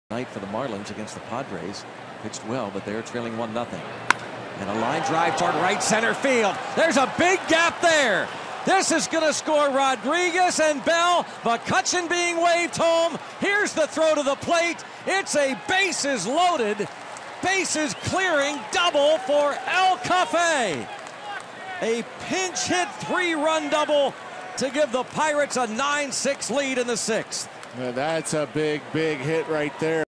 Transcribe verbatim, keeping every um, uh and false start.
Night for the Marlins against the Padres. Pitched well, but they're trailing one nothing. And a line drive toward right center field. There's a big gap there. This is going to score Rodriguez and Bell. McCutchen being waved home. Here's the throw to the plate. It's a bases loaded, bases clearing double for El Cafe. A pinch hit three-run double to give the Pirates a nine six lead in the sixth. Well, that's a big, big hit right there.